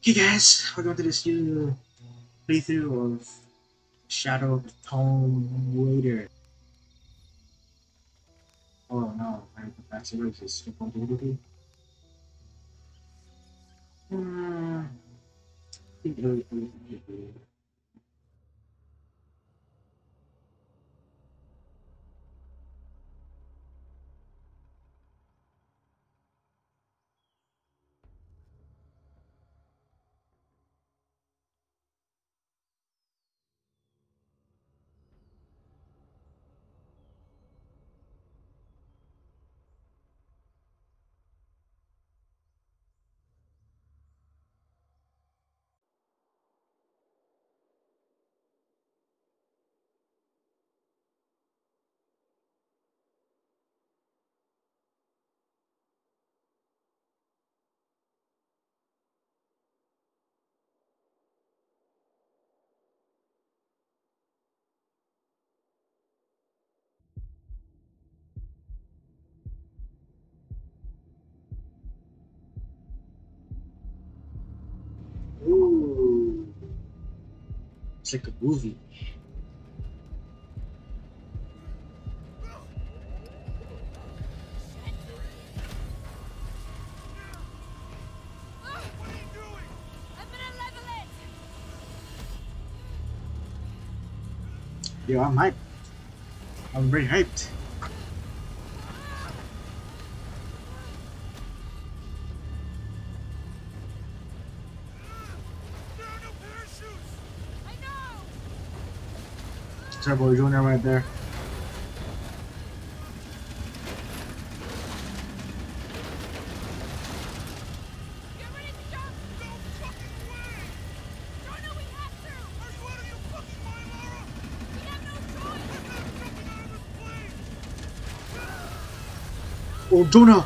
Hey guys, welcome to this new playthrough of Shadow of the Tomb Raider. Oh no, I have to pass it. This compatibility. Hmm. Ooh, it's like a movie. Yo, I'm hyped. I'm very hyped. Sorry, boy, doing that right there. Oh, Jonah!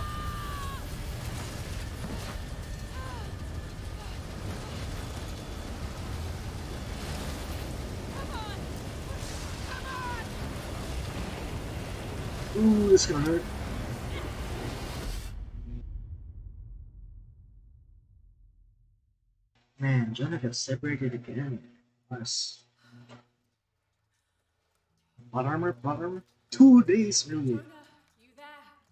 Ooh, this is gonna hurt. Man, Jonah got separated again. Nice. Plot armor? Plot armor? 2 days, really. You there?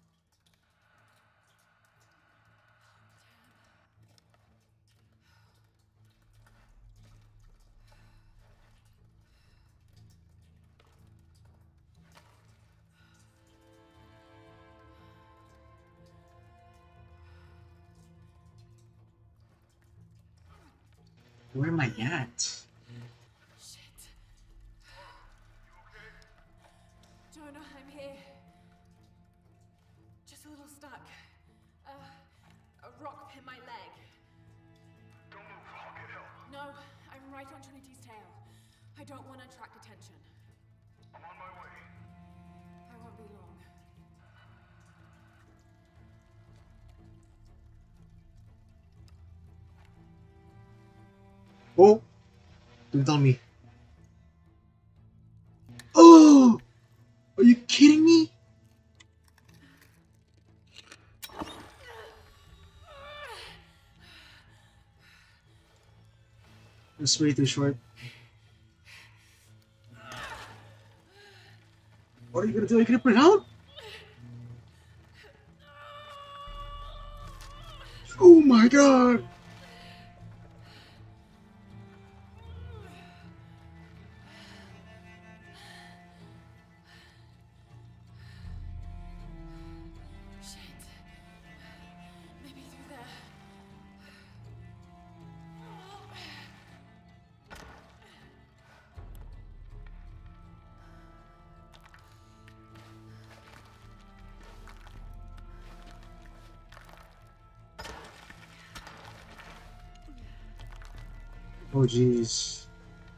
Where am I at? Shit. Jonah, I'm here. Just a little stuck. A rock hit my leg. Don't move, I'll get help. No, I'm right on Trinity's tail. I don't want to attract attention. I'm on my way. I won't be long. Oh! Don't tell me. Oh! Are you kidding me? It's way too short. What are you gonna do? Are you gonna put it out? Oh my god! Shit. Maybe through there. Oh jeez.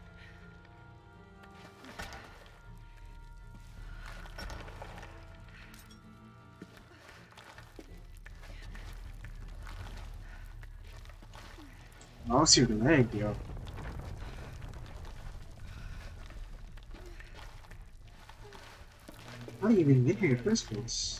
I'll see your leg, yo. How do you even get here in the first place?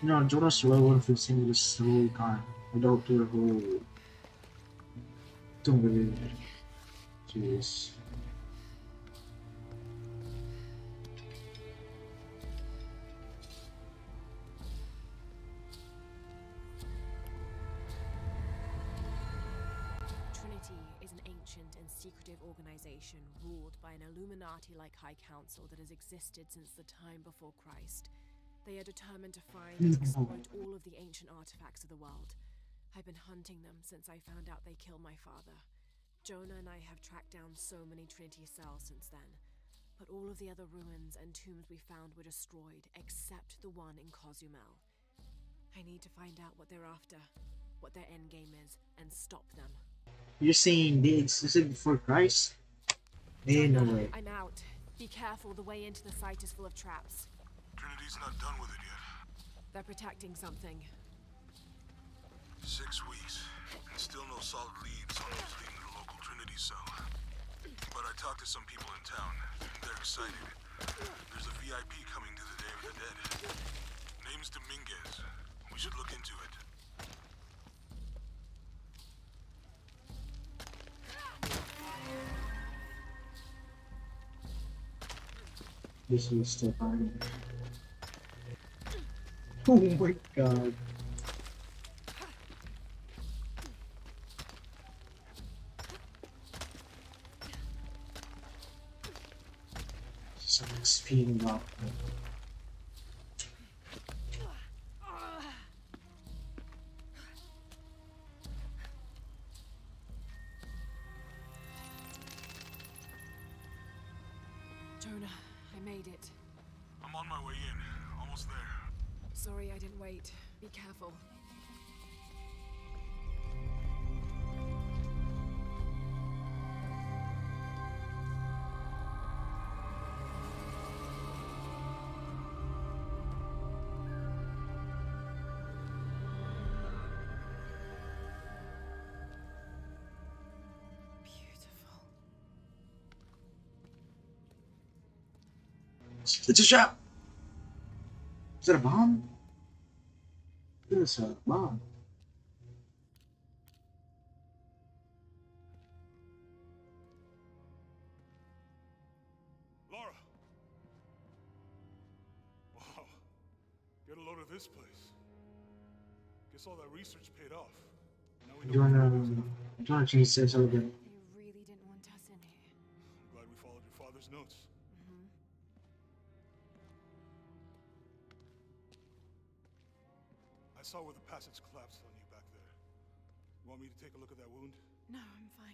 Jonas Lower for singing the slow car. Doctor Who. Don't really. Jeez. Trinity is an ancient and secretive organization ruled by an Illuminati-like High Council that has existed since the time before Christ. They are determined to find and exploit all of the ancient artifacts of the world. I've been hunting them since I found out they killed my father. Jonah and I have tracked down so many Trinity cells since then, but all of the other ruins and tombs we found were destroyed, except the one in Cozumel. I need to find out what they're after, what their endgame is, and stop them. You're saying they existed before Christ? Ain't no way. I'm out. Be careful, the way into the site is full of traps. Trinity's not done with it yet. They're protecting something. 6 weeks, and still no solid leads on who's leading the local Trinity cell. But I talked to some people in town, and they're excited. There's a VIP coming to the Day of the Dead. Name's Dominguez. We should look into it. This is still hard. Oh my god. Someone's speeding up. Jonah, I made it. I'm on my way in. Almost there. Sorry I didn't wait. Be careful. Beautiful. It's a shot! Is that a bomb? It's a bomb. Laura! Wow. Get a load of this place. Guess all that research paid off. Now we Do you wanna change this over? You really didn't want us in here. I'm glad we followed your father's notes. I saw where the passage collapsed on you back there. You want me to take a look at that wound? No, I'm fine.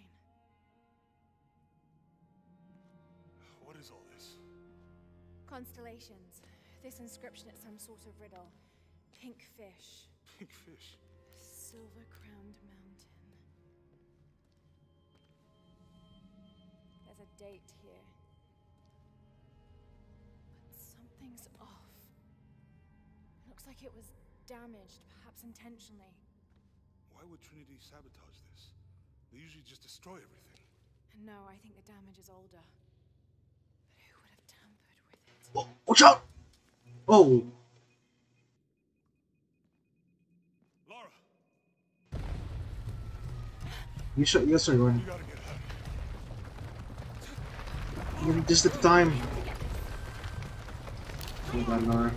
What is all this? Constellations. This inscription is some sort of riddle. Pink fish. Pink fish. Silver-crowned mountain. There's a date here. But something's off. Looks like it was damaged, perhaps intentionally. Why would Trinity sabotage this? They usually just destroy everything. And no, I think the damage is older. But who would have tampered with it? Oh, watch out! Oh! Laura! You should, yes, sir, Gordon. You gotta get out of You just at the time. Oh god, Laura.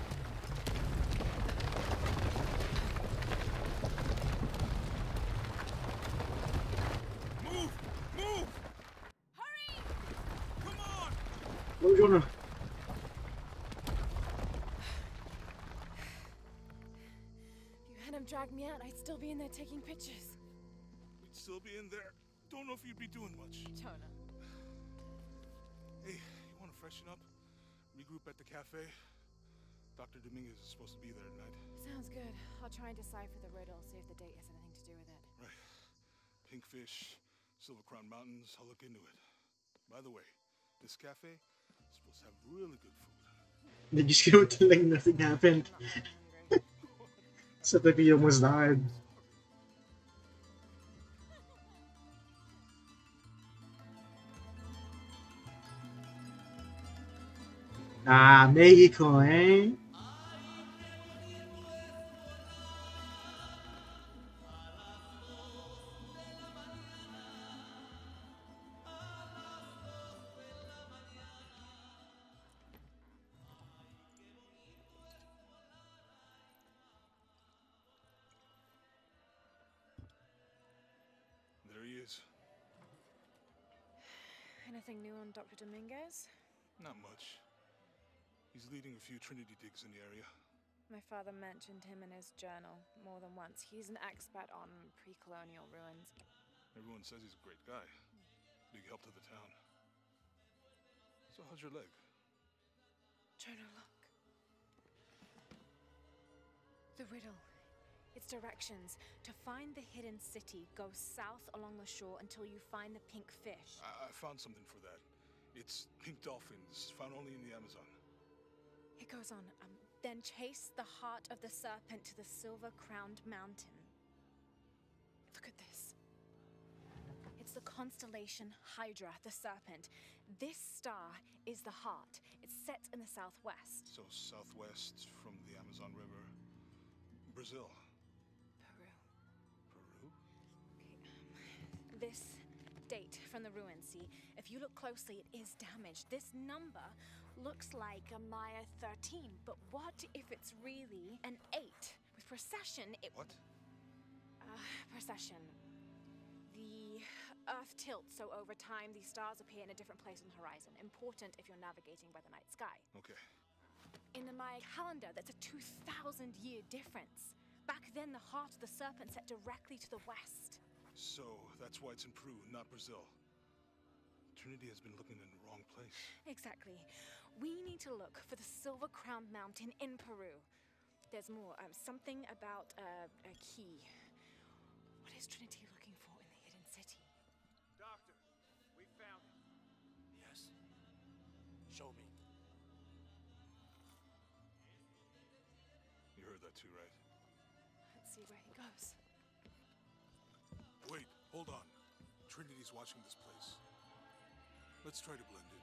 Move! Move! Hurry! Come on! What are we doing? If you hadn't dragged me out, I'd still be in there taking pictures. We'd still be in there. Don't know if you'd be doing much. Jonah. Hey, you wanna freshen up? Regroup at the cafe? Dr. Dominguez is supposed to be there tonight. Sounds good. I'll try and decipher the riddle, see if the date has anything to do with it. Right. Pink fish, Silver Crown Mountains, I'll look into it. By the way, this cafe is supposed to have really good food. Did you see what like nothing happened? Except like he almost died. Ah, Mexico, eh? days. Anything new on Dr. Dominguez? Not much. He's leading a few Trinity digs in the area. My father mentioned him in his journal more than once. He's an expert on pre-colonial ruins. Everyone says he's a great guy. Big help to the town. So how's your leg? Jonah, look. The riddle. Its directions. To find the hidden city, go south along the shore until you find the pink fish. I found something for that. It's pink dolphins, found only in the Amazon. It goes on. Then chase the heart of the serpent to the silver-crowned mountain. Look at this. It's the constellation Hydra, the serpent. This star is the heart. It's set in the southwest. So southwest from the Amazon River. Brazil. Peru. Peru? Okay, this date from the ruins, see? If you look closely, it is damaged. This number looks like a Maya 13, but what if it's really an 8? With precession, it... What? Precession. The Earth tilts, so over time, these stars appear in a different place on the horizon. Important if you're navigating by the night sky. Okay. In the Maya calendar, that's a 2,000-year difference. Back then, the heart of the serpent set directly to the west. So that's why it's in Peru, not Brazil. Trinity has been looking in the wrong place. Exactly. We need to look for the silver-crowned mountain in Peru. There's more. Something about a key. What is Trinity looking for in the hidden city? Doctor, we found him. Yes. Show me. You heard that too, right? Let's see where he goes. Wait, hold on. Trinity's watching this place. Let's try to blend in.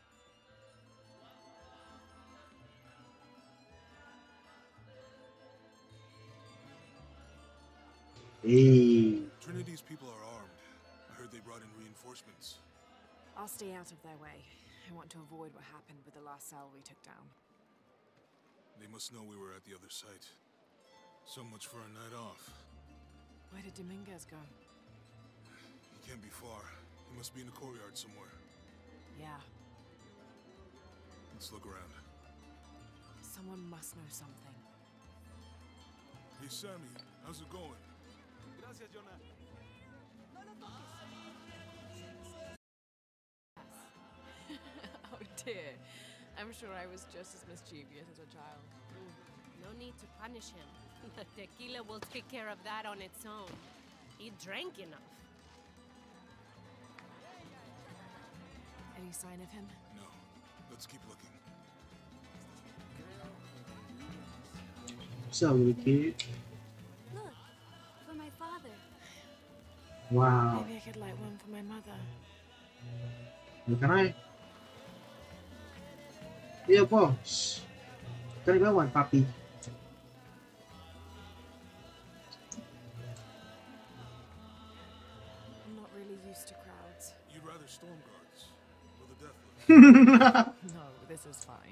Hey. Trinity's people are armed. I heard they brought in reinforcements. I'll stay out of their way. I want to avoid what happened with the last cell we took down. They must know we were at the other site. So much for a night off. Where did Dominguez go? He can't be far. He must be in the courtyard somewhere. Yeah, Let's look around. someone must know something. Hey, Sammy, how's it going? Gracias, Jonah. Oh dear. I'm sure I was just as mischievous as a child. No need to punish him. The tequila will take care of that on its own. He drank enough. Any sign of him? No. Let's keep looking. What's up, little kid? Look, for my father. Wow. Maybe I could light one for my mother. Can I? Yeah, boss. Can I buy one, papi? I'm not really used to crowds. You'd rather storm guards or the deathless? No, this is fine.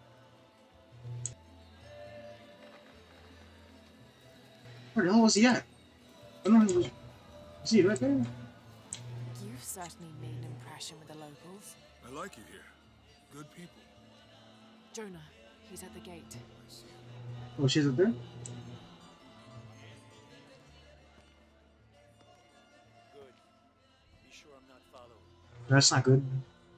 Where the hell was he at? I don't know. Is he right there? You've certainly made an impression with the locals. I like it here. Good people. Jonah, he's at the gate. I see. Oh, she's up there? Good. Be sure I'm not followed. That's not good.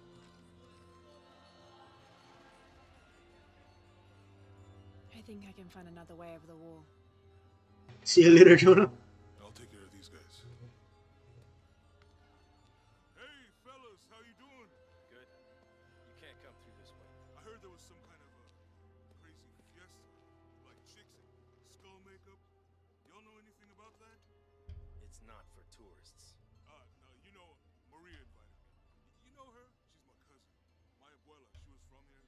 I think I can find another way over the wall. See you later, Jonah. I'll take care of these guys. Hey, fellas, how you doing? Good. You can't come through this way. I heard there was some kind of a crazy fiesta, like chicks and skull makeup. Y'all know anything about that? It's not for tourists. No, you know, Maria invited me. You know her? She's my cousin. My abuela, she was from here.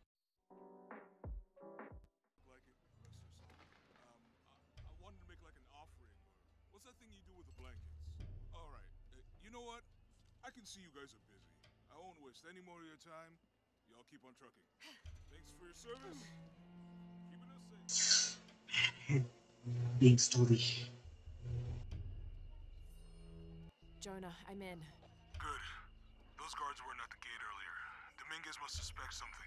Like it, rest her soul. I wanted to make like an offering, or what's that thing you do with the blankets? All right, you know what? I can see you guys are busy. I won't waste any more of your time. Y'all keep on trucking. Thanks for your service. Keeping us safe. Big story. Jonah, I'm in. Good. Those guards weren't at the gate earlier. Dominguez must suspect something.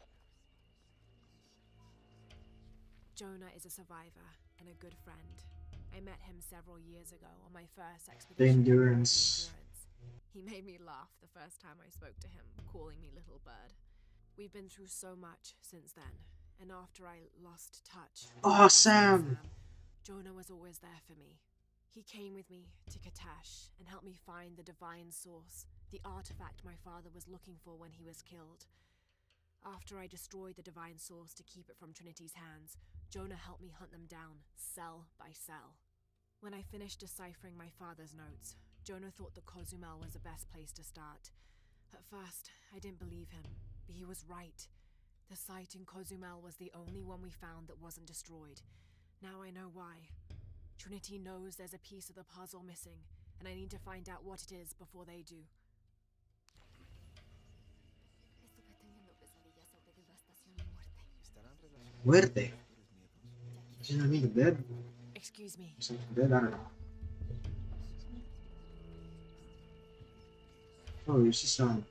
Jonah is a survivor and a good friend. I met him several years ago on my first expedition. The Endurance. He made me laugh the first time I spoke to him, calling me Little Bird. We've been through so much since then, and after I lost touch... Oh, Sam! Jonah was always there for me. He came with me to Katash and helped me find the divine source, the artifact my father was looking for when he was killed. After I destroyed the divine source to keep it from Trinity's hands, Jonah helped me hunt them down, cell by cell. When I finished deciphering my father's notes, Jonah thought that Cozumel was the best place to start. At first, I didn't believe him, but he was right. The site in Cozumel was the only one we found that wasn't destroyed. Now I know why. Trinity knows there's a piece of the puzzle missing, and I need to find out what it is before they do. Muerte. Does that mean dead? Excuse me. Something dead? I don't know. Oh, you see some.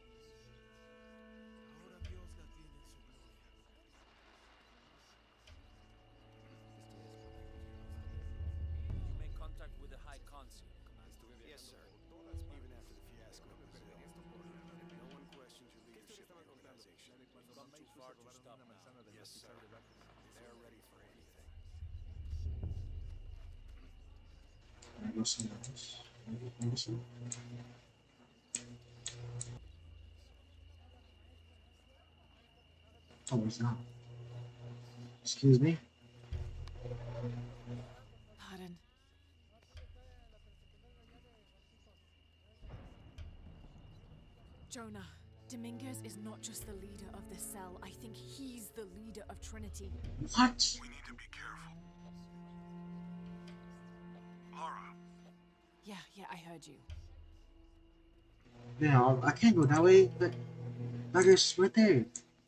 You make contact with the High Consul. Yes, sir. Even after the fiasco. No one questions your leadership of the organization. You've gone too far to stop now. Yes, sir. They're ready for anything. I go somewhere else. Oh, it's not. Excuse me? Pardon. Jonah, Dominguez is not just the leader of the cell. I think he's the leader of Trinity. What? We need to be careful. Laura. Yeah, I heard you. Now, I can't go that way, but that is right there.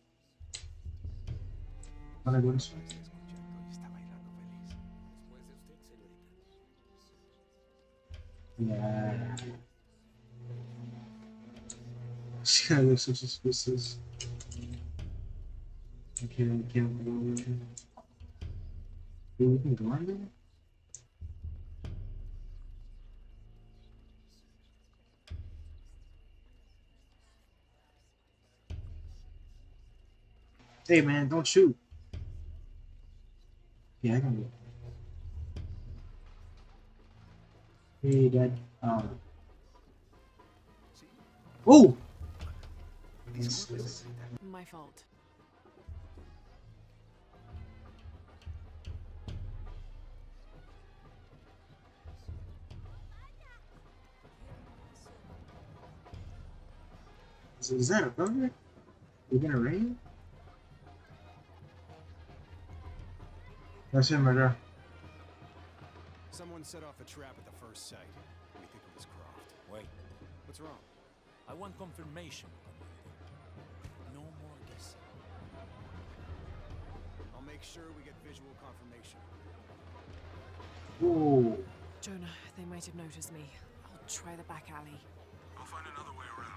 Wanna go this way? Yeah. This guy looks so suspicious. Okay, I can't go over here. Dude, we can go on there? Hey man, don't shoot. Yeah, I can do it. Hey, Dad. Oh! My fault. Is that a bugger? You're gonna rain? That's him right there. Someone set off a trap at the first site. We think it was Croft. Wait, What's wrong? I want confirmation, Commander. No more guessing. I'll make sure we get visual confirmation. Whoa. Jonah, they might have noticed me. I'll try the back alley. I'll find another way around.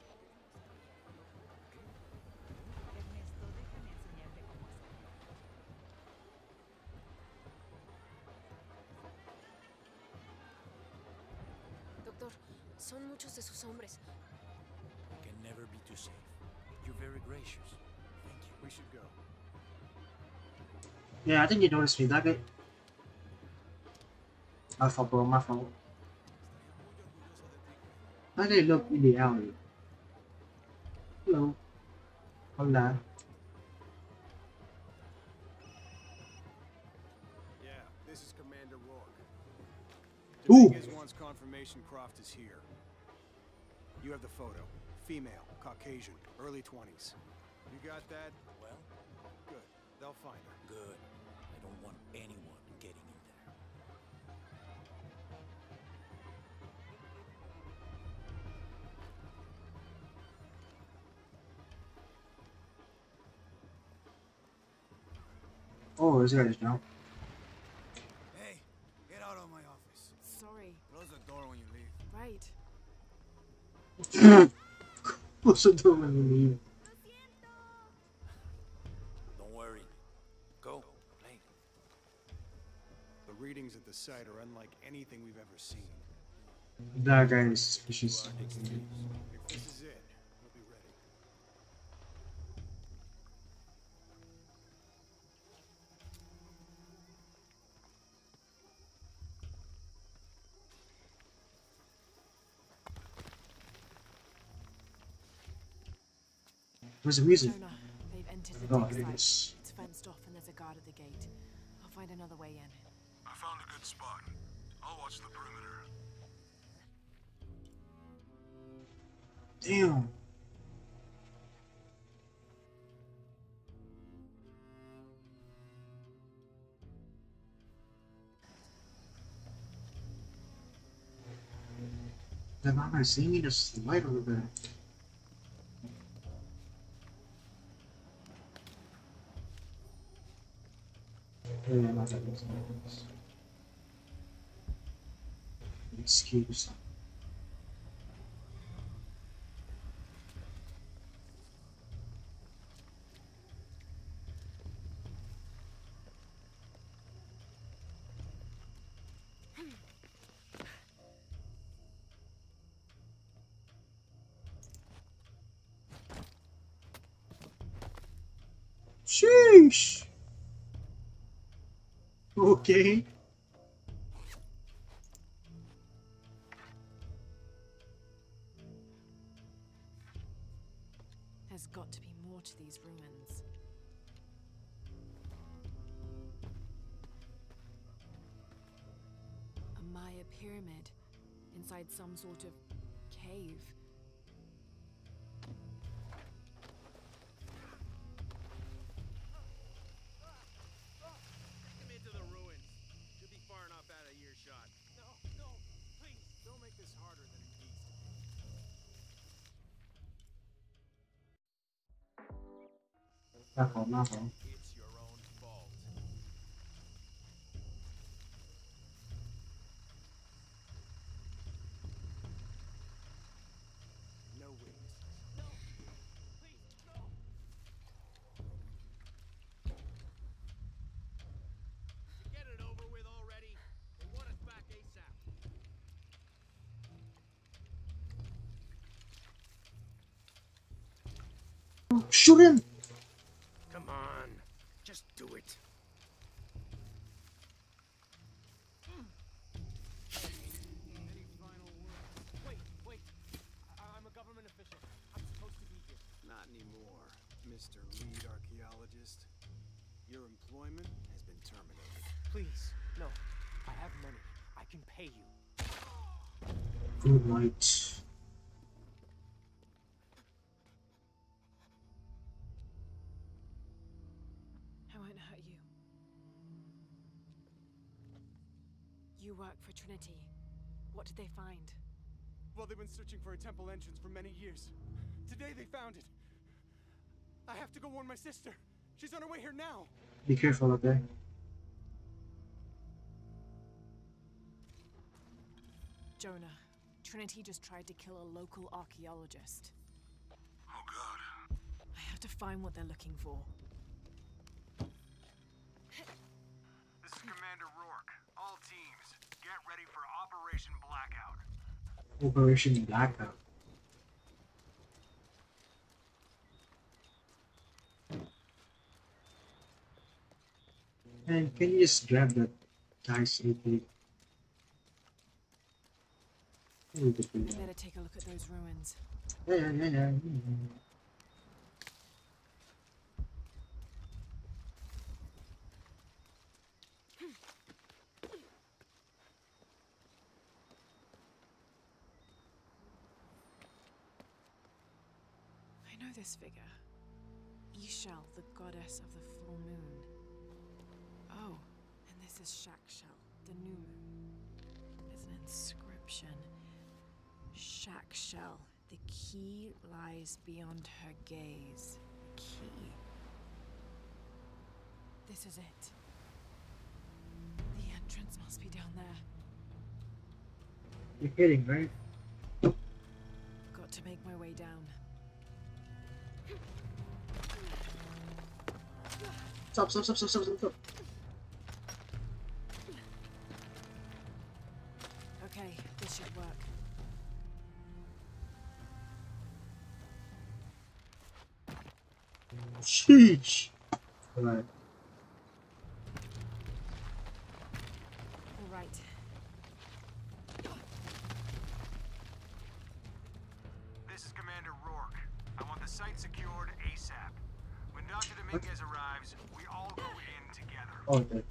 Doctor, son muchos de sus hombres. Can never be too safe. You're very gracious. Thank you. We should go. Yeah, I think you noticed me, that guy. My fault, bro, my fault. How did it look in the alley? Hello. Hola. Yeah, this is Commander Rourke. Ooh. Dominguez wants confirmation Croft is here. You have the photo. Female, Caucasian, early 20s. You got that? Well, Good. They'll find her. good. I don't want anyone getting in there. Oh, this guy's jump. Hey, get out of my office. Sorry. Close the door when you leave. Right. gate. Close the door and leave. Don't worry. Go, play. The readings at the site are unlike anything we've ever seen. That guy is suspicious. If this is it, we'll be ready. What's the reason? Jonah, they've entered the Oh, dig it site. is. It's fenced off and there's a guard at the gate. I'll find another way in. I found a good spot. I'll watch the perimeter. Damn. They're not gonna see me, just light over there. Yeah, not that makes sense. Excuse. Sheesh. Okay. There's got to be more to these ruins. A Maya pyramid inside some sort of cave. Take him into the ruins. Should be far enough out of earshot. No, please. Don't make this harder than it needs to be. Nothing. It's your own fault. No witnesses. No! Please, no! Get it over with already. They want us back ASAP. Shoot him! Come on. Just do it. Any final words? Wait. I'm a government official. I'm supposed to be here. Not anymore, Mr. Lead Archaeologist. Your employment has been terminated. Please, no. I have money. I can pay you. Good night. I won't hurt you. You work for Trinity. What did they find? Well, they've been searching for a temple entrance for many years. Today they found it. I have to go warn my sister. She's on her way here now. Be careful, okay? Jonah, Trinity just tried to kill a local archaeologist. Oh god. I have to find what they're looking for. This is Commander Rourke. All teams, get ready for Operation Blackout. Operation Blackout. And can you just grab that guy's AP? Better take a look at those ruins. Yeah. I know this figure. Ishal, the goddess of the full moon. Oh, and this is Shakshal, the new moon. There's an inscription. Shakshal, the key lies beyond her gaze. The key. This is it. The entrance must be down there. You're kidding, right? way down. Stop. Okay, this should work. Sheesh. Alright. All right. This is Commander Rourke. I want the site secured ASAP. When Dr. Dominguez arrives, we all go in together. Okay.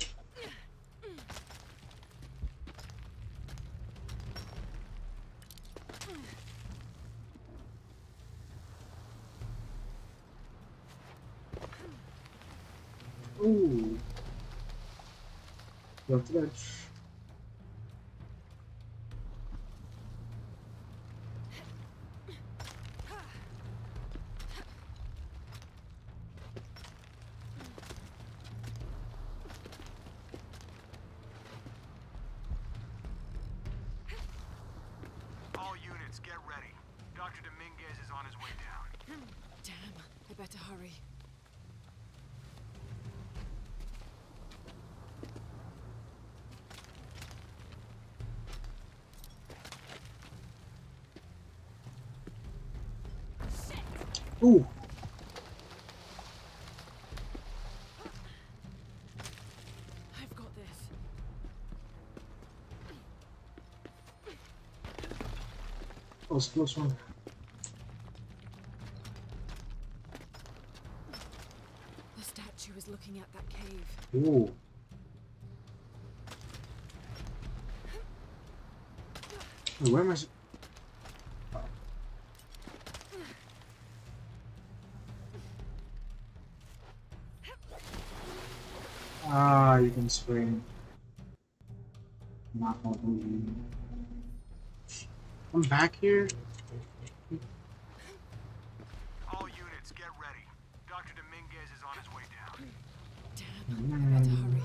Ooh. Left edge. All units, get ready. Dr. Dominguez is on his way down. Damn, I better hurry. Ooh. I've got this. Oh, it's a close one. The statue is looking at that cave. Ooh. Wait, where am I? Ah, you can spring. Not all the way. I'm back here. All units, get ready. Dr. Dominguez is on his way down. Damn, I better hurry.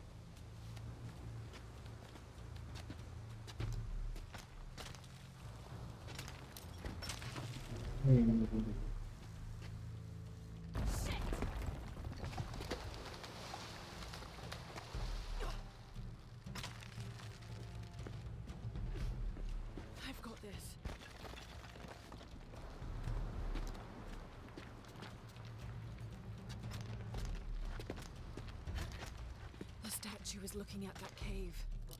I've got this. The statue is looking at that cave.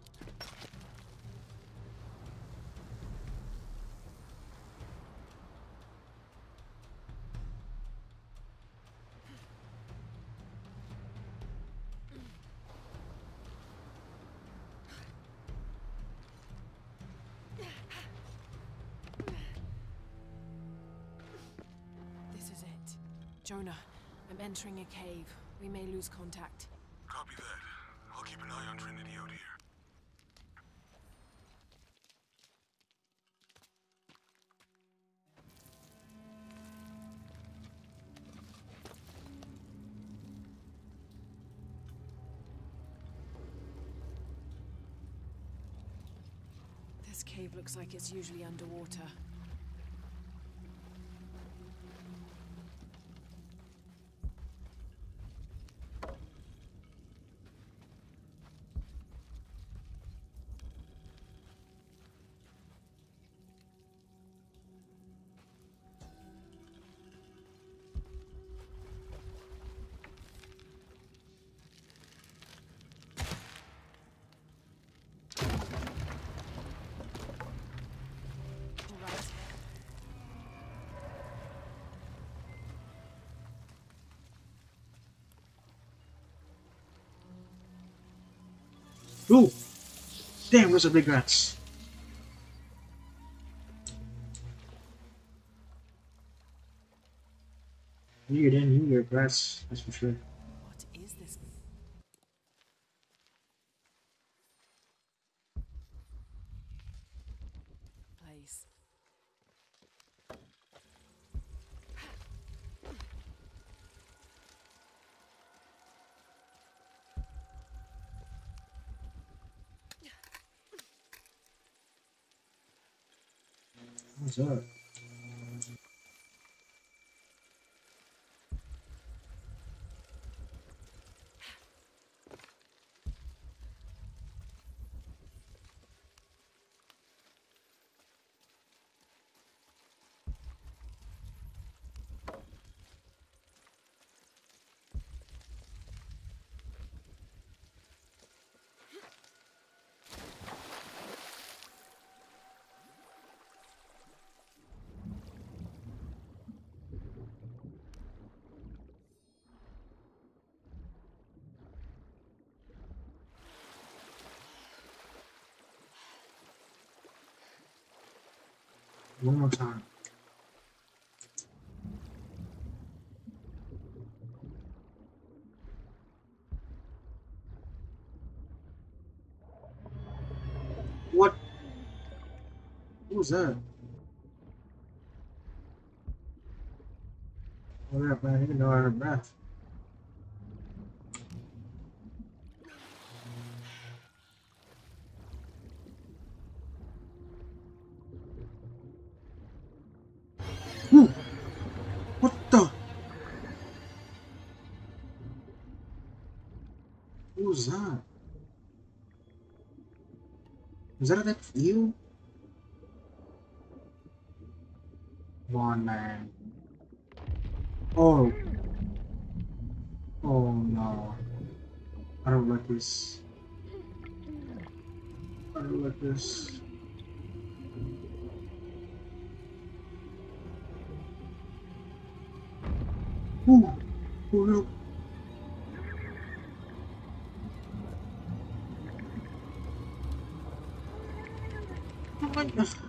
This is it. Jonah, I'm entering a cave. We may lose contact. Copy that. I'll keep an eye on Trinity out here. This cave looks like it's usually underwater. All right. Ooh! Damn, where's the big rats? You didn't hear rats, that's for sure. What is this? Place. What's up? One more time. What? What was that? Oh, yeah, man, I didn't know I heard breath. Ooh. What the? What was that? Was that a you? Come on, man. Oh. Oh no. I don't like this. I don't like this. Ooh. Oh no. Oh my God.